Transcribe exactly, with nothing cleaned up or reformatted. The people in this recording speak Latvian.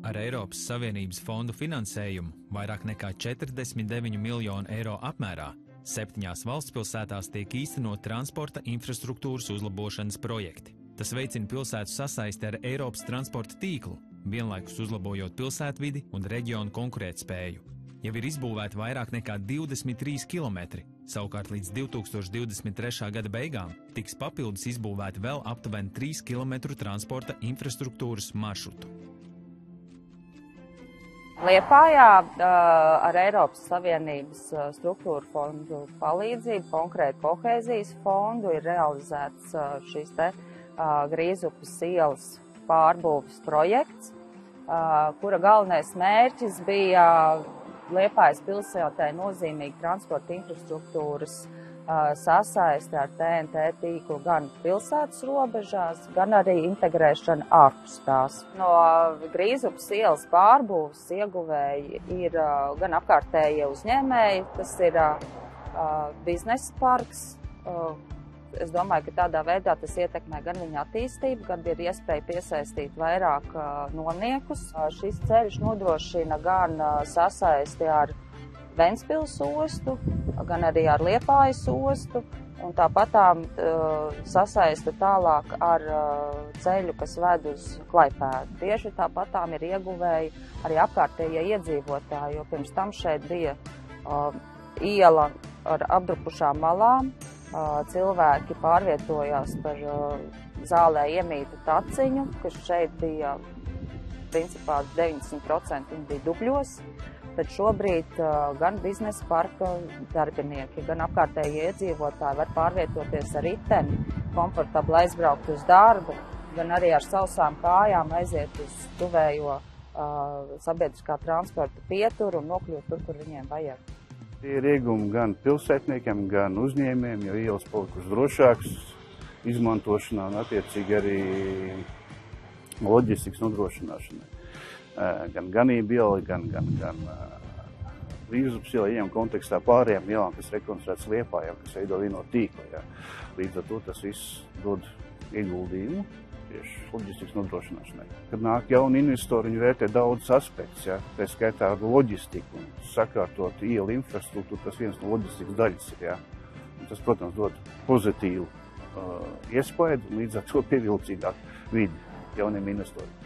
Ar Eiropas Savienības fondu finansējumu vairāk nekā četrdesmit deviņu miljonu eiro apmērā septiņās valstspilsētās tiek īstenot transporta infrastruktūras uzlabošanas projekti. Tas veicina pilsētu sasaisti ar Eiropas transporta tīklu, vienlaikus uzlabojot pilsētvidi un reģionu konkurētspēju. Jau ir izbūvēti vairāk nekā divdesmit trīs kilometri, savukārt līdz divi tūkstoši divdesmit trešā gada beigām tiks papildus izbūvēti vēl aptuveni trīs kilometru transporta infrastruktūras maršrutu. Liepājā ar Eiropas Savienības struktūru fondu palīdzību, konkrēti kohēzijas fondu, ir realizēts šīs te Grīzupes ielas pārbūves projekts, kura galvenais mērķis bija Liepājas pilsētai nozīmīgi transporta infrastruktūras sasaisti ar T N T tīklu gan pilsētas robežās, gan arī integrēšana ārpus tās. No Grīzupes ielas pārbūves ieguvēji ir gan apkārtējie uzņēmēji, tas ir biznesa parks. Es domāju, ka tādā veidā tas ietekmē gan viņa attīstību, gan ir iespēja piesaistīt vairāk nomniekus. Šis ceļš nodrošina gan sasaisti ar Ventspils ostu, gan arī ar Liepājas ostu, un tāpatām uh, sasaista tālāk ar uh, ceļu, kas ved uz Klaipēdu. Tieši tāpatām ir ieguvēji arī apkārtējie iedzīvotāji, jo pirms tam šeit bija uh, iela ar apdrupušām malām, uh, cilvēki pārvietojās par uh, zālē iemītu taciņu, kas šeit bija principā deviņdesmit procenti viņi bija dubļos. Tad šobrīd uh, gan biznesa parka darbinieki, gan apkārtējie iedzīvotāji var pārvietoties ar riteni, komfortabli aizbraukt uz darbu, gan arī ar sausām kājām aiziet uz tuvējo uh, sabiedriskā transporta pieturu un nokļūt tur, kur viņiem vajag. Tie ir iegumi gan pilsētniekiem, gan uzņēmējiem, jo ielas palikušas drošākas izmantošanā un attiecīgi arī loģistikas nodrošināšanai. Gan ganību iela, gan, gan, gan Grīzupes iela ejam kontekstā pārējām ielām, kas rekonstruētas Liepājā, kas veido vieno tīklu. Jā. Līdz ar to tas viss dod ieguldījumu tieši loģistikas nodrošināšanai. Kad nāk jauni investori, viņi vērtē daudzus aspektus, jā. Tā skaitā loģistiku un sakārtot ielu infrastruktūru, tas viens no loģistikas daļas ir. Jā. Un tas, protams, dod pozitīvu uh, iespaidu un līdz ar to pievilcīgāku vidi jauniem investoriem.